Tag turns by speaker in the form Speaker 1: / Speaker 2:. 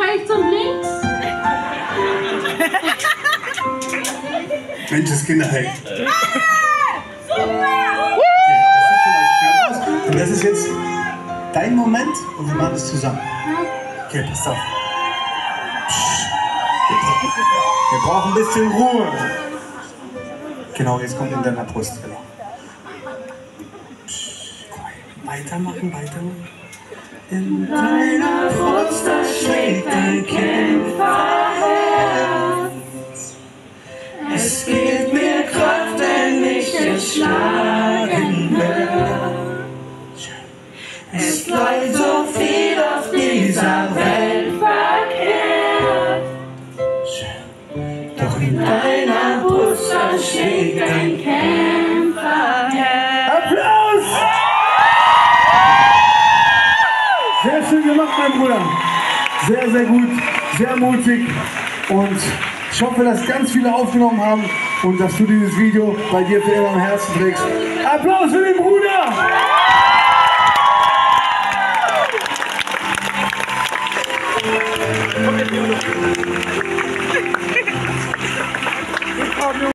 Speaker 1: rechts und links.
Speaker 2: Menschenskinder, hey.
Speaker 1: Super!
Speaker 2: Okay, das sieht schon mal schön aus. Und das ist jetzt dein Moment und wir machen das zusammen. Okay, passt auf. Wir brauchen ein bisschen Ruhe. Genau, jetzt kommt in deiner Brust. Genau. Weitermachen, weitermachen. In deiner Brust, da schlägt ein Kämpferherz. Es gibt mir Kraft, wenn ich es schlagen höre. Es läuft so viel auf dieser Welt verkehrt. Doch in deiner Brust, da schlägt ein Kämpferherz. Applaus! Sehr schön gemacht, mein Bruder. Sehr, sehr gut, sehr mutig. Und ich hoffe, dass ganz viele aufgenommen haben und dass du dieses Video bei dir für immer am Herzen trägst. Applaus für den Bruder!